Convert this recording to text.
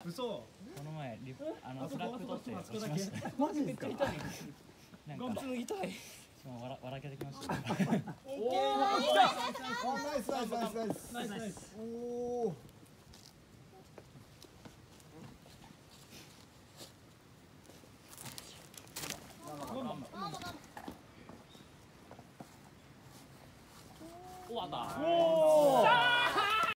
嘘。 この前フラッグ取って落ちました。 マジですか。 なんか痛い。笑けてきました。 おお。ナイス。おお。 終わった。 おお。